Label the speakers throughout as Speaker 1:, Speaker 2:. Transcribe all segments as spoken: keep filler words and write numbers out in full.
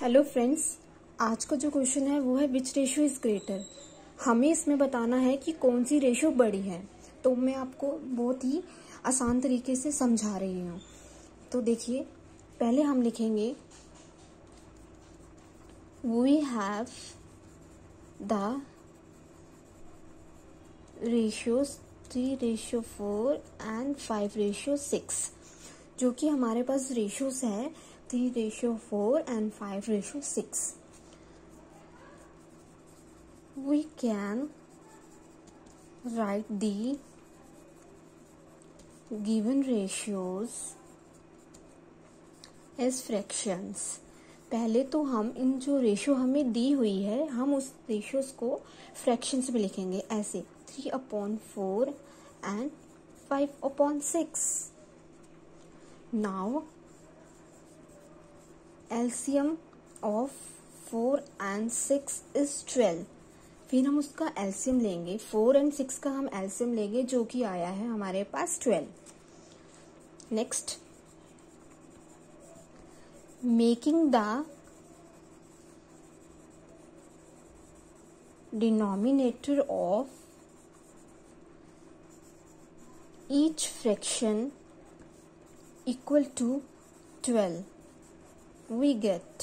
Speaker 1: Hello friends, आज का जो क्वेश्चन है वो है विच रेशियो इज ग्रेटर। हमें इसमें बताना है कि कौन सी रेशियो बड़ी है। तो मैं आपको बहुत ही आसान तरीके से समझा रही हूँ। तो देखिए, पहले हम लिखेंगे we have the ratios three ratio four and five ratio six, जो कि हमारे पास रेशियोज है three ratio four and five ratio six. We can write the given ratios as fractions। पहले तो हम इन जो रेशियो हमें दी हुई है, हम उस रेशियोज को फ्रैक्शंस में लिखेंगे, ऐसे three upon four and five upon six. Now LCM of four and six is twelve. फिर हम उसका एलसीएम लेंगे, फोर एंड सिक्स का हम एलसीएम लेंगे, जो कि आया है हमारे पास twelve. Next, making the denominator of each fraction equal to twelve we get.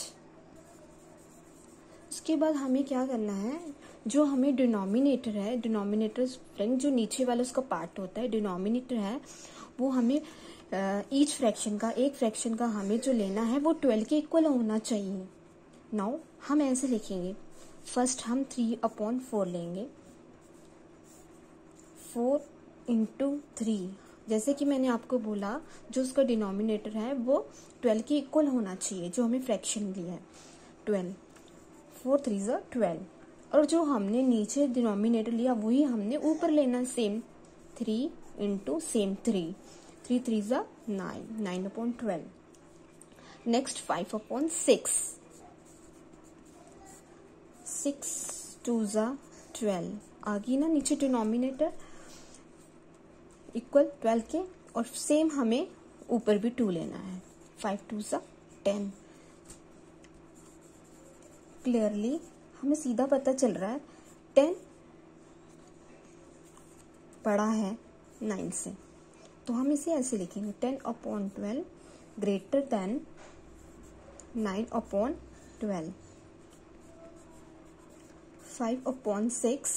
Speaker 1: उसके बाद हमें क्या करना है, जो हमें डिनोमिनेटर है, डिनोमिनेटर फ्रेंड जो नीचे वाला उसका पार्ट होता है, डिनोमिनेटर है, वो हमें ईच फ्रैक्शन का, एक फ्रैक्शन का हमें जो लेना है वो ट्वेल्व के इक्वल होना चाहिए। नाउ हम ऐसे लिखेंगे, फर्स्ट हम थ्री अपॉन फोर लेंगे, फोर इंटू थ्री, जैसे कि मैंने आपको बोला जो उसका डिनोमिनेटर है वो ट्वेल्व के इक्वल होना चाहिए, जो हमें फ्रैक्शन लिया है ट्वेल्व, फोर थ्री ज़ा ट्वेल्व। और जो हमने नीचे डिनोमिनेटर लिया वही हमने ऊपर लेना, same three into same three, three three ज़ा nine, nine upon twelve. Next five upon six, six two ज़ा ट्वेल्व, आ गई ना नीचे डिनोमिनेटर इक्वल ट्वेल्व के, और सेम हमें ऊपर भी टू लेना है, फाइव टू ज़ा टेन। क्लियरली हमें सीधा पता चल रहा है टेन बड़ा है नाइन से, तो हम इसे ऐसे लिखेंगे, ten upon twelve greater than nine upon twelve. Five upon six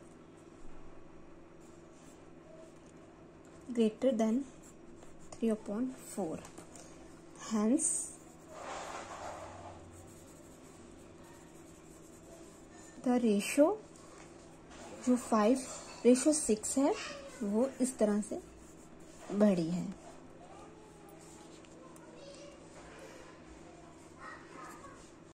Speaker 1: greater than three upon four. Hence, the ratio जो five ratio six है वो इस तरह से बढ़ी है।